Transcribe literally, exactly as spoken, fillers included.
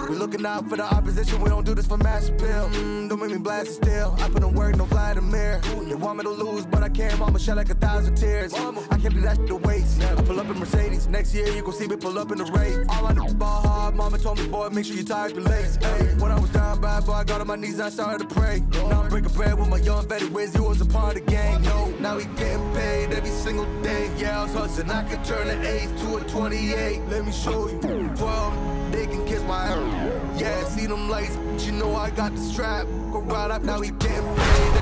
We looking out for the opposition, we don't do this for mass appeal. Mm, don't make me blast it still. I put in work, no Vladimir. They want me to lose, but I can't. Mama shed like a thousand tears. I can't do that shit to waste. I pull up in Mercedes. Next year you gon' see me pull up in the race. All I know ball hard. Mama told me, boy, make sure you tie up your legs. Hey, when I was down bad, boy, I got on my knees and I started to pray. Now I'm breaking bread with my young Betty Wiz. He was a part of the gang. No, now he getting paid every single day. Yeah, I was hustling. I could turn an eight to a twenty-eight. Let me show you. twelve, they can kiss my ass. Yeah, see them lights, but you know I got the strap. Go right up, now he getting paid